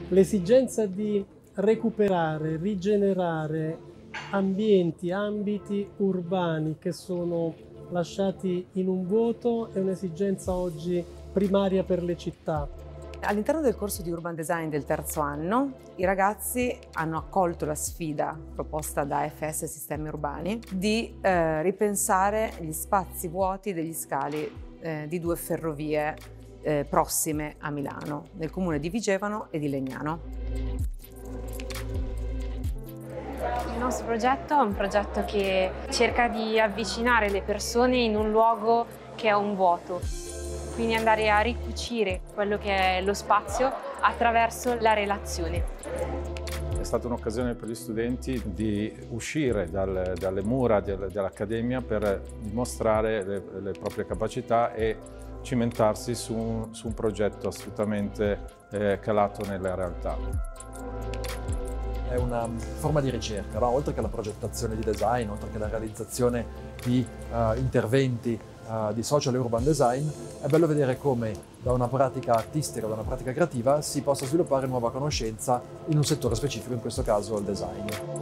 L'esigenza di recuperare, rigenerare ambienti, ambiti urbani che sono lasciati in un vuoto è un'esigenza oggi primaria per le città. All'interno del corso di Urban Design del terzo anno, i ragazzi hanno accolto la sfida proposta da FS Sistemi Urbani di ripensare gli spazi vuoti degli scali di due ferrovie prossime a Milano, nel comune di Vigevano e di Legnano. Il nostro progetto è un progetto che cerca di avvicinare le persone in un luogo che è un vuoto, quindi andare a ricucire quello che è lo spazio attraverso la relazione. È stata un'occasione per gli studenti di uscire dalle mura dell'Accademia per dimostrare le proprie capacità e cimentarsi su un progetto assolutamente calato nella realtà. È una forma di ricerca, no? Oltre che la progettazione di design, oltre che la realizzazione di interventi di social e urban design, è bello vedere come da una pratica artistica, da una pratica creativa, si possa sviluppare nuova conoscenza in un settore specifico, in questo caso il design.